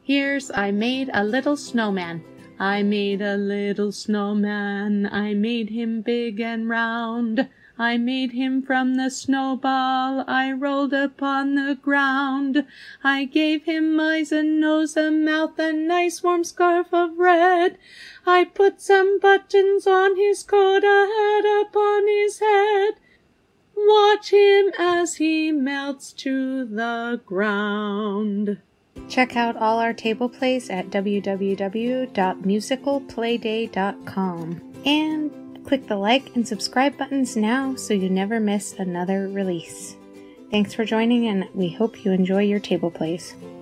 Here's I made a little snowman. I made a little snowman. I made him big and round. I made him from the snowball I rolled upon the ground. I gave him eyes, a nose, a mouth, a nice warm scarf of red. I put some buttons on his coat, a hat upon his head. Watch him as he melts to the ground. Check out all our table plays at www.musicalplayday.com. And click the like and subscribe buttons now so you never miss another release. Thanks for joining, and we hope you enjoy your table plays.